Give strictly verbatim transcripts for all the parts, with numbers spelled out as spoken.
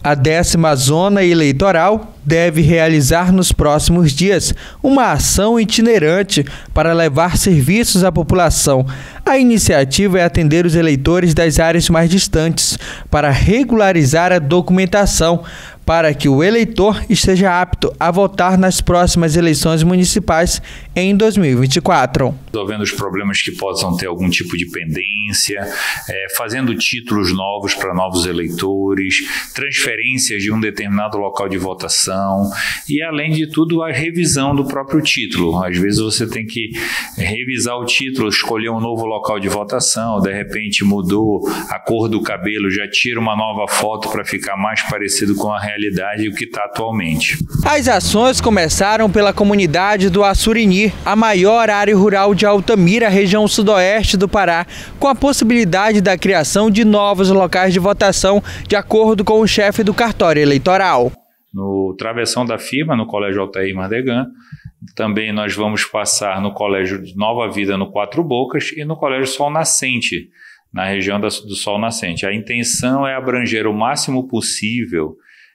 A décima zona eleitoral deve realizar nos próximos dias uma ação itinerante para levar serviços à população. A iniciativa é atender os eleitores das áreas mais distantes para regularizar a documentação, para que o eleitor esteja apto a votar nas próximas eleições municipais em dois mil e vinte e quatro. Resolvendo os problemas que possam ter algum tipo de pendência, é, fazendo títulos novos para novos eleitores, transferências de um determinado local de votação e, além de tudo, a revisão do próprio título. Às vezes você tem que revisar o título, escolher um novo local de votação, de repente mudou a cor do cabelo, já tira uma nova foto para ficar mais parecido com a realidade e o que está atualmente. As ações começaram pela comunidade do Assurini, a maior área rural de Altamira, região sudoeste do Pará, com a possibilidade da criação de novos locais de votação, de acordo com o chefe do cartório eleitoral. No Travessão da Firma, no Colégio Altair Mardegan, também nós vamos passar no Colégio Nova Vida, no Quatro Bocas, e no Colégio Sol Nascente, na região do Sol Nascente. A intenção é abranger o máximo possível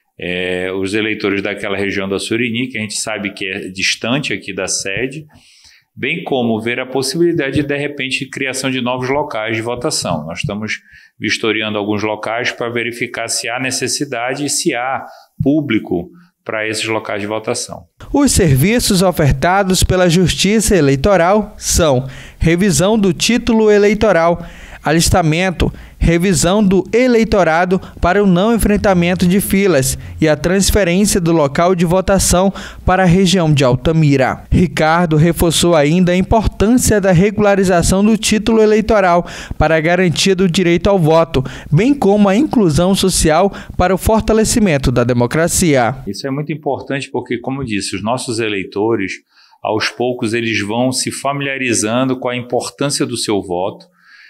É, os eleitores daquela região do Assurini, que a gente sabe que é distante aqui da sede, bem como ver a possibilidade de, de repente, criação de novos locais de votação. Nós estamos vistoriando alguns locais para verificar se há necessidade e se há público para esses locais de votação. Os serviços ofertados pela Justiça Eleitoral são revisão do título eleitoral, alistamento, revisão do eleitorado para o não enfrentamento de filas e a transferência do local de votação para a região de Altamira. Ricardo reforçou ainda a importância da regularização do título eleitoral para a garantia do direito ao voto, bem como a inclusão social para o fortalecimento da democracia. Isso é muito importante porque, como disse, os nossos eleitores, aos poucos, eles vão se familiarizando com a importância do seu voto,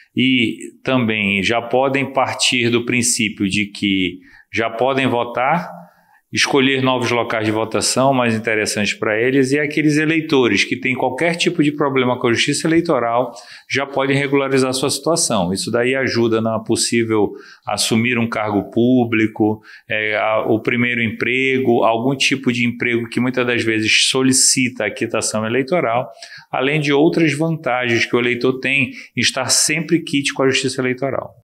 e também já podem partir do princípio de que já podem votar, escolher novos locais de votação mais interessantes para eles, e aqueles eleitores que têm qualquer tipo de problema com a justiça eleitoral já podem regularizar sua situação. Isso daí ajuda na possível assumir um cargo público, é, a, o primeiro emprego, algum tipo de emprego que muitas das vezes solicita a quitação eleitoral, além de outras vantagens que o eleitor tem em estar sempre quite com a justiça eleitoral.